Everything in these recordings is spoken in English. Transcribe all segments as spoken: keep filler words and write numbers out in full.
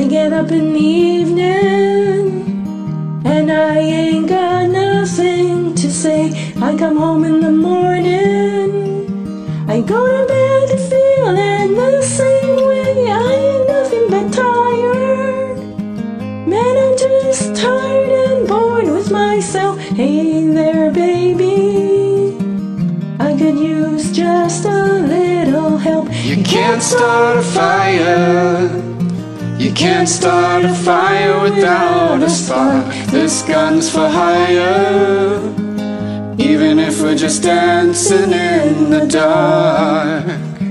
I get up in the evening and I ain't got nothing to say. I come home in the morning, I go to bed feeling the same way. I ain't nothing but tired, man, I'm just tired and bored with myself. Hey there, baby, I could use just a little help. You can't start a fire, you can't start a fire without a spark. This gun's for hire, even if we're just dancing in the dark.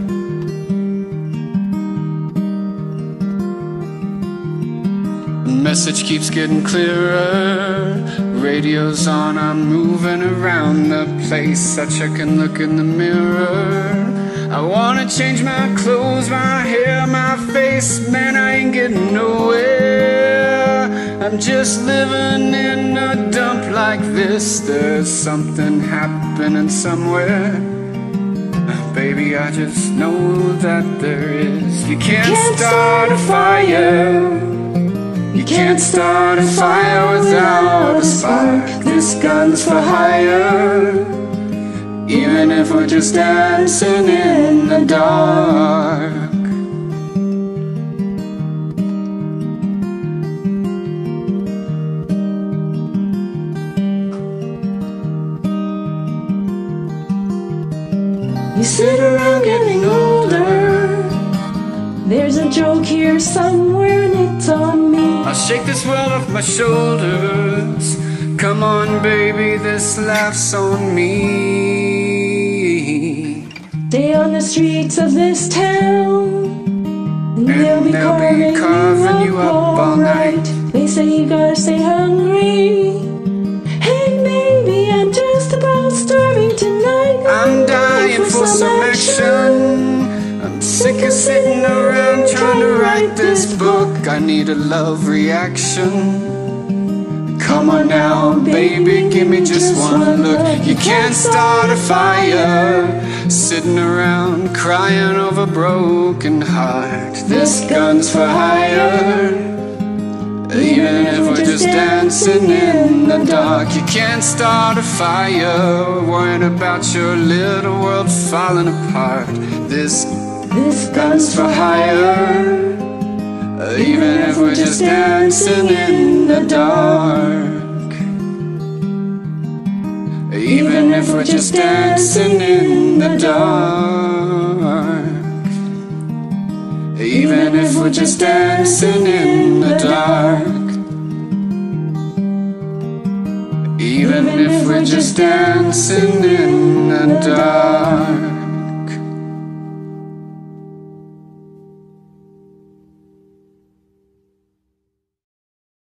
The message keeps getting clearer, radio's on, I'm moving around the place. I check and look in the mirror, I wanna change my clothes, my hair, my face. Man, I ain't getting nowhere, I'm just living in a dump like this. There's something happening somewhere, baby, I just know that there is. You can't, can't start a fire, you can't start a fire without a spark. This gun's for hire, even if we're just dancing in the dark. You sit around getting older, there's a joke here somewhere and it's on me. I'll shake this world off my shoulders, come on baby, this laugh's on me. Stay on the streets of this town, and, and they'll be they'll carving, be carving you up, you up all, all night. Right. They say you gotta stay hungry. Hey baby, I'm just about starving tonight. I'm dying for, for some action. I'm sick of sitting around trying to write this book. I need a love reaction. Come on now, baby, give me just one look. You can't start a fire sitting around crying over broken heart. This gun's for hire, even if we're just dancing in the dark. You can't start a fire worrying about your little world falling apart. This This gun's for hire, even if we're just dancing in the dark. Even if we're just dancing in the dark. Even if we're just dancing in the dark. Even if we're just dancing in the dark.